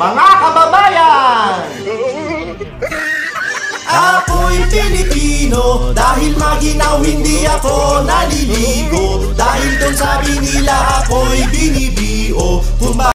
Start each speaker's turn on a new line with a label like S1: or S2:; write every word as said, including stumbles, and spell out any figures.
S1: Mga kababayan!
S2: Ako'y Pilipino, dahil maginaw hindi ako naliligo. Dahil doon sabi nila ako'y binibiyo. Kung